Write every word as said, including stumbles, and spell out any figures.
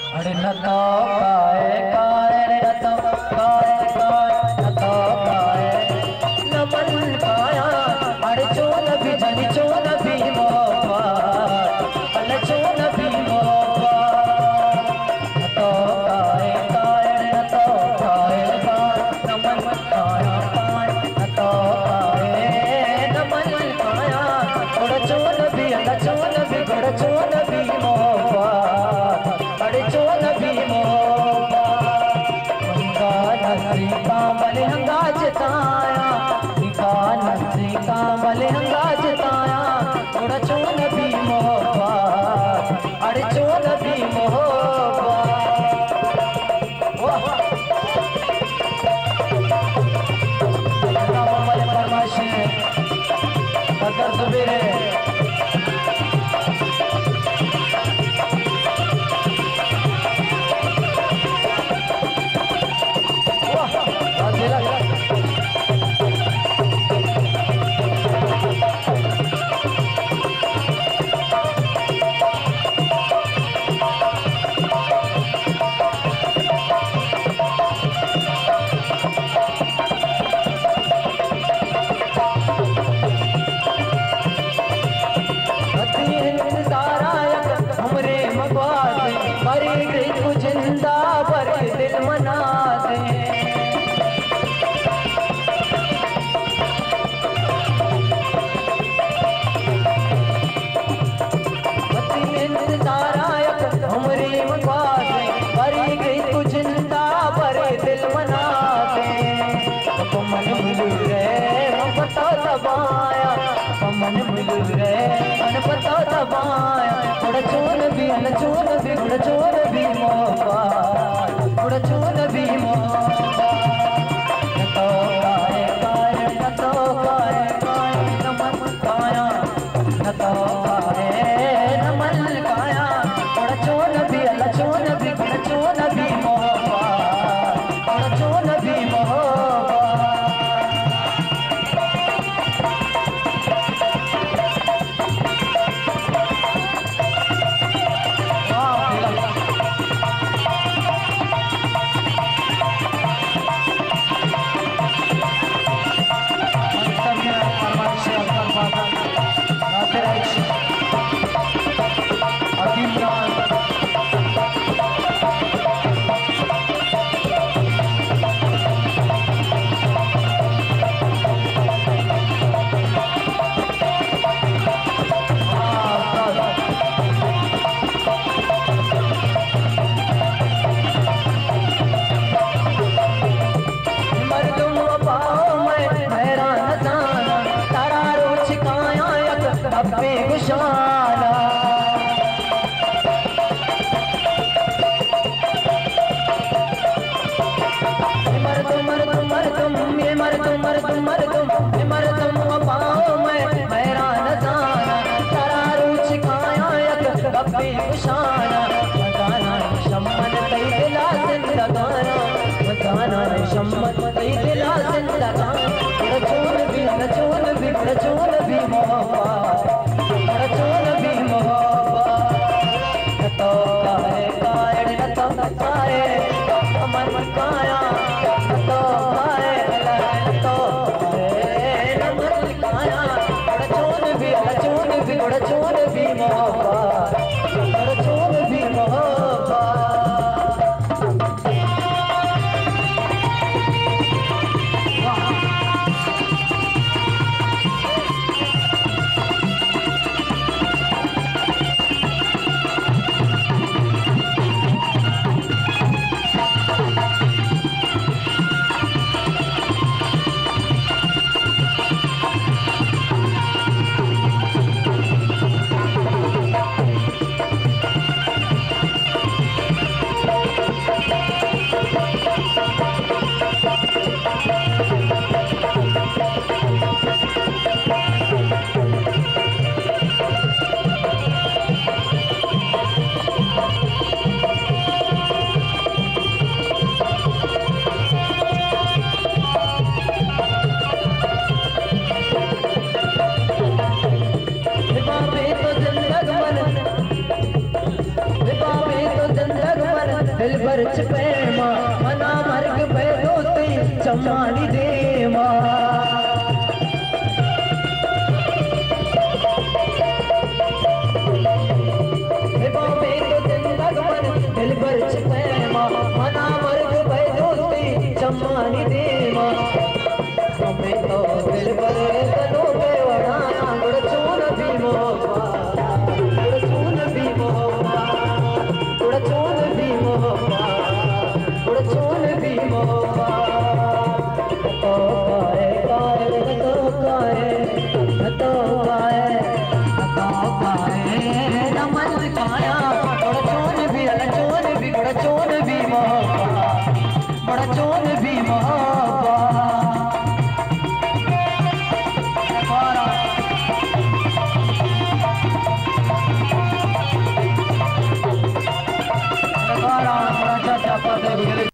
अरे न तो काए काए रे न तो काए काए न तो काए न मन काया अरे चोन भी जनी चोन भी मोपा अल चोन भी मोपा न तो काए काए रे न तो काए काए न मन काया काए न तो काए न मन काया अरे चोन भी अल चोन भी अरे चोन भी मोपा अरे चोन भी मोपा हंगा नसी कामल हंगा जताया निका नसी कामल हंगा जताया अरे चोन भी मोपा अरे चोन भी मोपा वाह कामल फरमाइश बदर सुबेरे जिंदा पर दिल मना दे हमरी मगवा दे मरी गई तू जिंदा पर दिल मना दे मन मिल रे मन पता दबाया मन मिल रे मन पता दबाया थोड़ा चोन भी न चोन भी थोड़ा चोन भी मोपा थोड़ा चोन भी मोपा न तो काए काए न तो काए काए न मन काया न तो काए न मन काया थोड़ा चोन भी अल चोन भी थोड़ा चोन भी मोपा थोड़ा चोन भी मोपा अबे गुशाना मर तुम मर तुम मर तुम ये मर तुम मर तुम मर तुम ये मर तुम पाओ मैं मेरा नजाना तारा रूच खाया यक अबे गुशाना मजाना शम्मत तई दिला जिंदगाना मजाना शम्मत तई दिला जिंदगाना चोन भी न चोन भी न चोन भी मोपा चोन भी मोपा न तो काए काए न तो काए मन काया न तो काए न तो काए न मन काया चोन भी न चोन भी न चोन भी मोपा चोन भी मोपा दिल भर चपेमा मना मर्ग पे दोती चमानी देमा दिल भर चपेमा मना मर्ग पे दोती चमानी देमा हमें तो दिल भर तनो पे वड़ाना गुड़ चून भी मोहब्बा गुड़ चून भी मोहब्बा गुड़ चून भी मोहब्बा गुड़ चून भी मोहब्बा तो काए काए तो काए तो काए तो काए नमन काया गुड़ चून भी गुड़ चून भी गुड़ चून भी मोहब्बा गुड़ चून भी Mohaba Para, para, para, para, para, para,